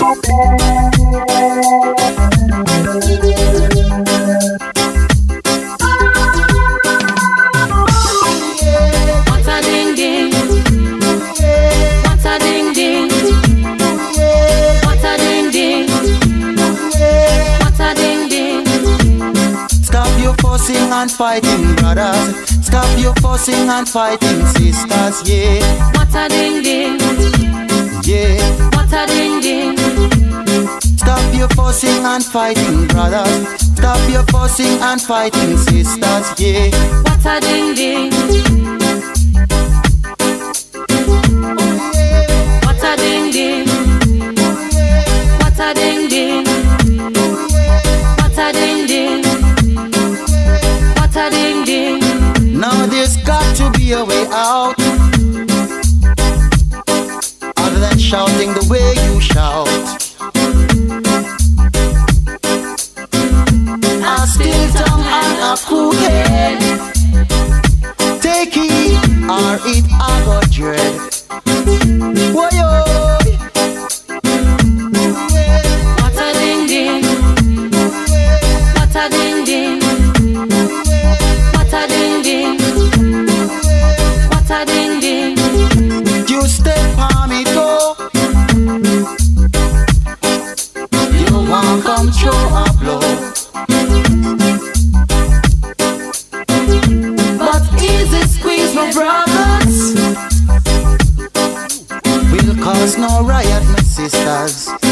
And fighting brothers, stop your fussing and fighting sisters, yeah. What a ding ding, yeah. What a ding ding. Stop your fussing and fighting brothers, stop your fussing and fighting sisters, yeah. What a ding ding. What a ding ding. What a ding ding. What a ding ding. Ding, ding. Now there's got to be a way out, other than shouting the way you shout. A still tongue and a cool head, take it or it I got dread. Whoa, what a ding ding. What a ding ding. What a ding ding. What a ding ding. You step on me toe, you won't come through a blow. But easy squeeze, my brothers, will cause no riot, my sisters.